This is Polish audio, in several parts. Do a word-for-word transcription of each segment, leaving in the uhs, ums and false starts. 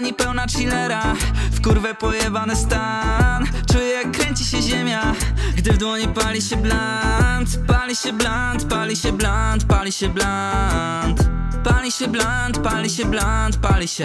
bani pełna chillera, w kurwę pojebany stan. Czuję jak kręci się ziemia, gdy w dłoni pali się blunt. Pali się blunt, pali się blunt, pali się blunt. Pali się blunt, pali się blunt, pali się.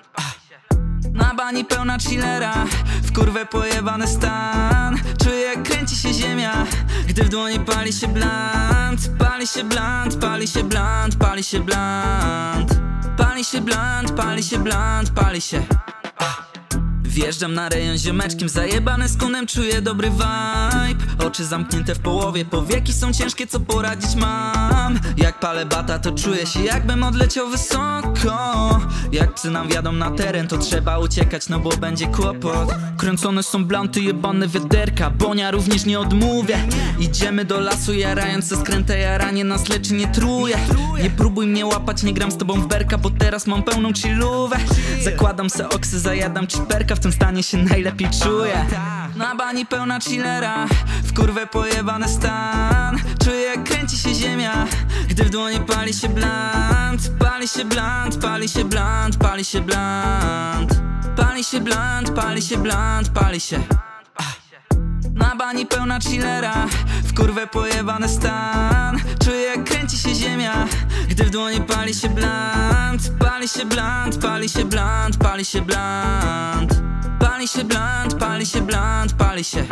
Na bani pełna chillera, w kurwę pojebany stan. Czuję jak kręci się ziemia, gdy w dłoni pali się blunt. Pali się blunt, pali się blunt, pali się blunt. Pali się blunt, pali się blunt, pali się. Wjeżdżam na rejon ziomeczkiem, zajebany z kunem, czuję dobry vibe. Oczy zamknięte w połowie, powieki są ciężkie, co poradzić mam. Jak palę bata, to czuję się jakbym odleciał wysoko. Jak psy nam wjadą na teren, to trzeba uciekać, no bo będzie kłopot. Kręcone są blanty, jebane wiaderka, Bonia również nie odmówię. Idziemy do lasu, jarając se skrętę, jaranie nas leczy, nie truje. Nie próbuj mnie łapać, nie gram z tobą w berka, bo teraz mam pełną chillówę. Zakładam se oksy, zajadam chipperka, w tym stanie się najlepiej czuję. Na bani pełna chillera, w kurwę pojebany stan. Czuję jak kręci się ziemia, gdy w dłoni pali się blunt. Pali się blunt, pali się blunt, pali się blunt. Pali się blunt, pali się blunt, pali się. Na bani pełna chillera, w kurwę pojebany stan. Czuję jak kręci się ziemia, gdy w dłoni pali się blunt. Pali się blunt, pali się blunt, pali się blunt. Pali się blunt, pali się blunt, pali się.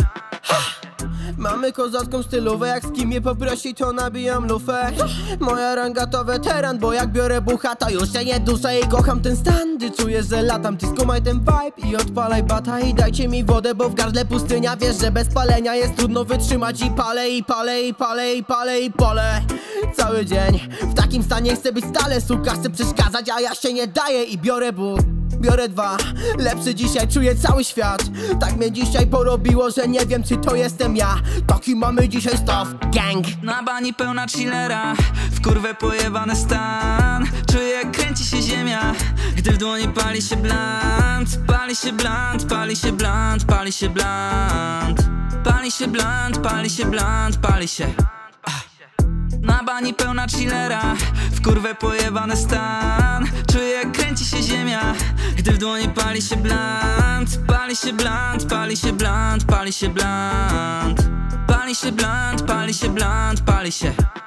Mamy kozacką stylówę, jak z kim mnie poprosi, to nabijam lufę. Moja ranga to weteran, bo jak biorę bucha, to już się nie duszę i kocham ten stan, gdy czuję, że latam. Ty skumaj ten vibe i odpalaj bata i dajcie mi wodę, bo w gardle pustynia. Wiesz, że bez palenia jest trudno wytrzymać i palę, i palę, i palę, i palę, i palę cały dzień. W takim stanie chcę być stale, suka chce przeszkadzać, a ja się nie daję i biorę bóg. Biorę dwa, lepszy dzisiaj, czuję cały świat. Tak mnie dzisiaj porobiło, że nie wiem, czy to jestem ja. Taki mamy dzisiaj staw, gang. Na bani pełna chillera, w kurwę pojebany stan. Czuję jak kręci się ziemia, gdy w dłoni pali się blunt. Pali się blunt, pali się blunt, pali się blunt. Pali się blunt, pali się blunt, pali się. Na bani pełna chillera, w kurwę pojebany stan. Czuję jak kręci się ziemia, gdy w dłoni pali się blunt. Pali się blunt, pali się blunt, pali się blunt. Pali się blunt, pali się blunt, pali się.